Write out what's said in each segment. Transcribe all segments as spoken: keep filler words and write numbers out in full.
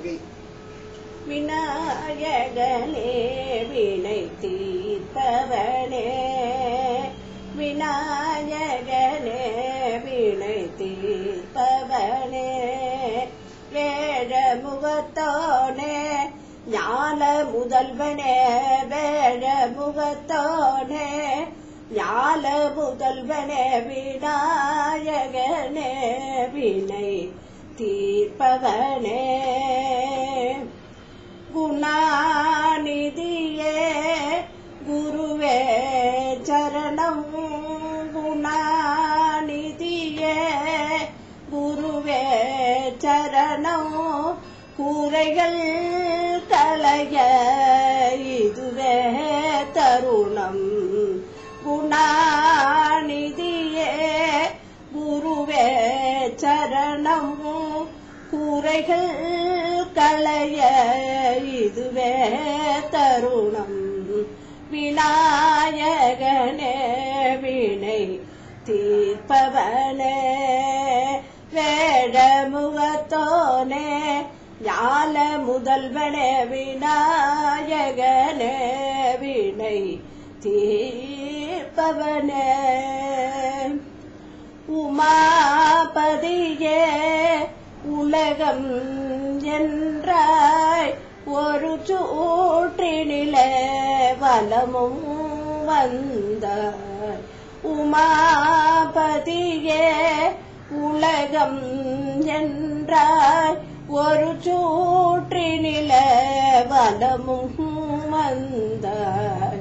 விநாயகனே வினை தீர்ப்பவனே, விநாயகனே வினை தீர்ப்பவனே, வேழ முகத்தோனே ஞான முதல்வனே, வேழ முகத்தோனே ஞான முதல்வனே, விநாயகனே வினை தீர்ப்பவனே, குணாநிதியே குருவே சரணம், குணாநிதியே குருவே சரணம், கூரைகள் களைய இதுவே தருணம், குணாநிதியே குருவே சரணம், கூரைகள் களைய இதுவே தருணம், விநாயகனே வினை தீர்ப்பவனே, வேட முகத்தோனே ஞான முதல்வனே, விநாயகனே வினை தீர்ப்பவனே, உமாபதியே உலகம் என்றாய் ஒரு சூற்றினிலே வலமும் வந்தாய், உமாபதியே உலகம் என்றாய் ஒரு சூற்றினிலே வலமும் வந்தாய்,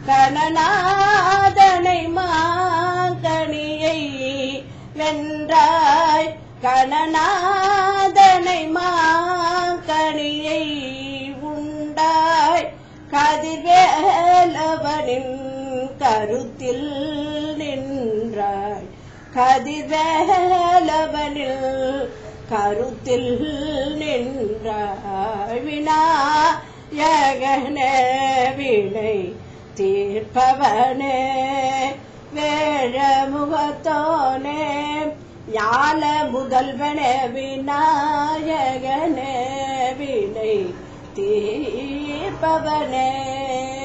கணநாதனை மாங்கனியை வென்றாய், கணநாதனை மாங்கனியை உண்டாய், கதிர்வேலவனின் கருத்தில் நின்றாய், கதிர்வேலவனில் கருத்தில் நின்றாய், விநாயகனே வினை தீர்ப்பவனே, வேழ முகத்தோனே ஞான முதல்வனே, விநாயகனே வினை தீர்ப்பவனே.